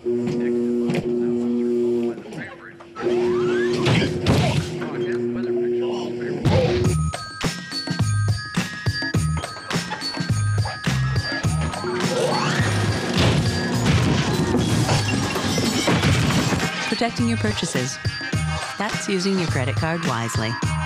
Protecting your purchases. That's using your credit card wisely.